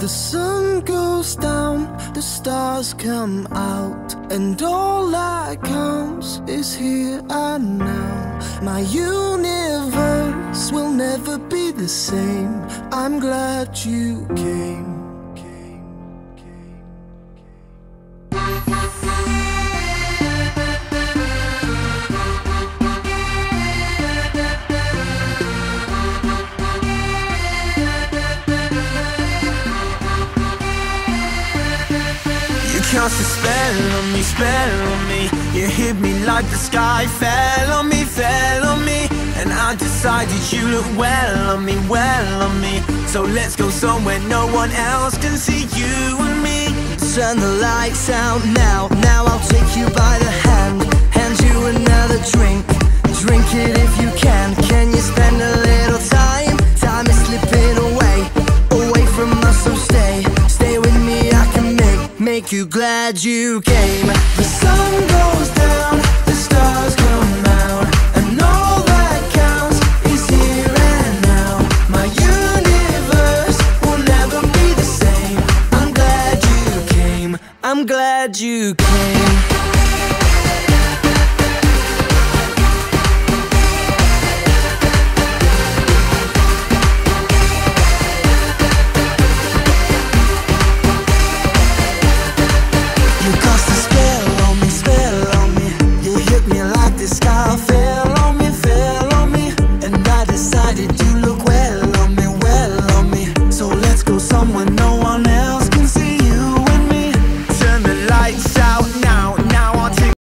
The sun goes down, the stars come out, and all that counts is here and now. My universe will never be the same. I'm glad you came. Cast a spell on me. You hit me like the sky fell on me, fell on me. And I decided you look well on me, well on me. So let's go somewhere no one else can see you and me. Turn the lights out now, now I'll take you by the hand, hand you another drink. Drink it if you can. Can you spend a little time? Time is slipping away, away from us, so stay. Stay with me, I can make you glad you came. The sun goes down, the stars come out, and all that counts is here and now. My universe will never be the same. I'm glad you came, I'm glad you came. Spell on me, you hit me like the sky.